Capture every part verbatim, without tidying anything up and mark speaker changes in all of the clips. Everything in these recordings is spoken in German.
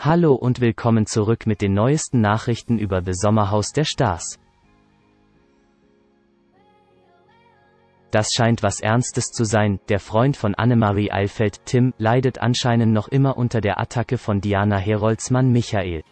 Speaker 1: Hallo und willkommen zurück mit den neuesten Nachrichten über The Sommerhaus der Stars. Das scheint was Ernstes zu sein, der Freund von Annemarie Eilfeld, Tim, leidet anscheinend noch immer unter der Attacke von Diana Herolds Mann Michael.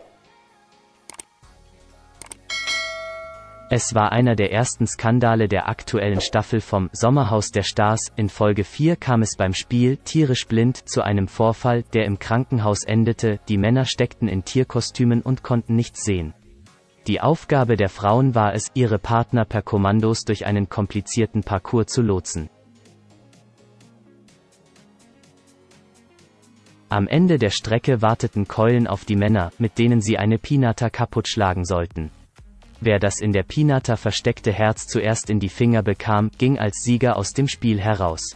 Speaker 1: Es war einer der ersten Skandale der aktuellen Staffel vom Sommerhaus der Stars. In Folge vier kam es beim Spiel Tierisch blind zu einem Vorfall, der im Krankenhaus endete. Die Männer steckten in Tierkostümen und konnten nichts sehen. Die Aufgabe der Frauen war es, ihre Partner per Kommandos durch einen komplizierten Parcours zu lotsen. Am Ende der Strecke warteten Keulen auf die Männer, mit denen sie eine Pinata kaputt schlagen sollten. Wer das in der Pinata versteckte Herz zuerst in die Finger bekam, ging als Sieger aus dem Spiel heraus.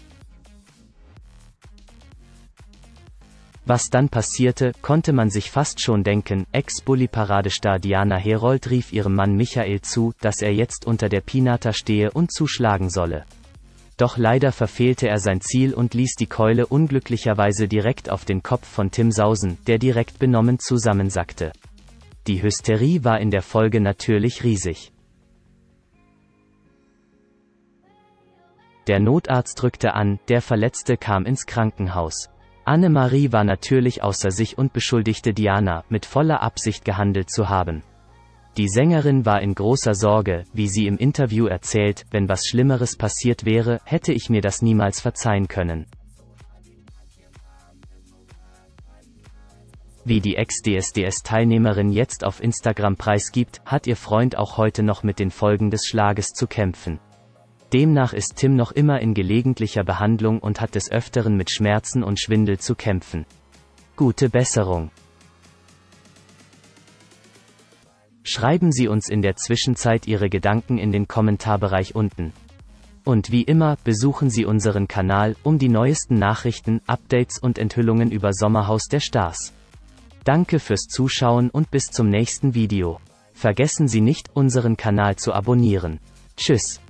Speaker 1: Was dann passierte, konnte man sich fast schon denken. Ex-Bully-Paradestar Diana Herold rief ihrem Mann Michael zu, dass er jetzt unter der Pinata stehe und zuschlagen solle. Doch leider verfehlte er sein Ziel und ließ die Keule unglücklicherweise direkt auf den Kopf von Tim sausen, der direkt benommen zusammensackte. Die Hysterie war in der Folge natürlich riesig. Der Notarzt rückte an, der Verletzte kam ins Krankenhaus. Annemarie war natürlich außer sich und beschuldigte Diana, mit voller Absicht gehandelt zu haben. Die Sängerin war in großer Sorge, wie sie im Interview erzählt, wenn was Schlimmeres passiert wäre, hätte ich mir das niemals verzeihen können. Wie die Ex-D S D S-Teilnehmerin jetzt auf Instagram preisgibt, hat ihr Freund auch heute noch mit den Folgen des Schlages zu kämpfen. Demnach ist Tim noch immer in gelegentlicher Behandlung und hat des Öfteren mit Schmerzen und Schwindel zu kämpfen. Gute Besserung! Schreiben Sie uns in der Zwischenzeit Ihre Gedanken in den Kommentarbereich unten. Und wie immer, besuchen Sie unseren Kanal, um die neuesten Nachrichten, Updates und Enthüllungen über Sommerhaus der Stars. Danke fürs Zuschauen und bis zum nächsten Video. Vergessen Sie nicht, unseren Kanal zu abonnieren. Tschüss.